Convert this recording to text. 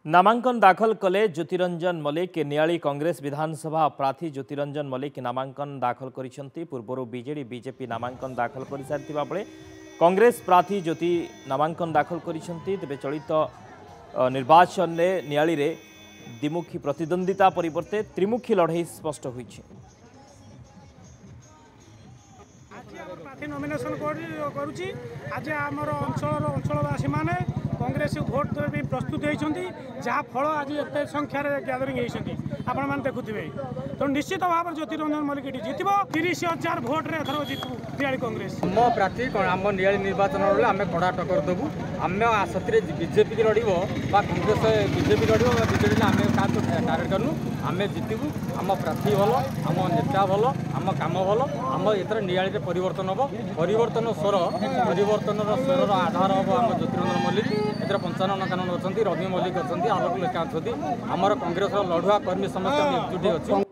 नामांकन दाखल कले ज्योतिरंजन मल्लिक नियाली कांग्रेस विधानसभा प्रार्थी ज्योतिरंजन मल्लिक नामांकन दाखल करिसेंती। पूर्व बीजेडी बीजेपी नामांकन दाखल कर सारिथिबा बेले कांग्रेस प्रार्थी ज्योति नामांकन दाखल करिसेंती। तेबे चलित निर्वाचन में नियाली रे द्विमुखी प्रतिद्वंदिता परिवर्ते त्रिमुखी लड़ाई स्पष्ट होईछि। प्रार्थी नॉमिनेशन करुच्ची आज आमर अंचलवासी मैंने कांग्रेस भोट देवे प्रस्तुत होती जहाँ फल आज एत संख्यार गैदरिंग होती आपण मैंने देखुवे। तो निश्चित भाव में ज्योतिरंजन मल्लिक जीत 30,000 भोट रे एथर जीतू नियाली कांग्रेस। आम प्रार्थी आम नियाली निर्वाचन आम कड़ा टक्कर देवु। आम आसती बीजेपी लड़ कांग्रेस बीजेपी लड़ बीजेपी आम क्या टार्गेट करनु आम जीतबू। आम प्रार्थी भल आम नेता भल आम काम भल आम एथर नियाली परिवर्तन हम परिवर्तन स्वर स्वर आधार हम आम ज्योतिरंजन मल्लिक एथर 55 कानून अच्छा रवि मल्लिक अच्छा आलोक लेखा अच्छा आमर कांग्रेस लड़ुआ कर्मी समस्त एकजुट अच्छी।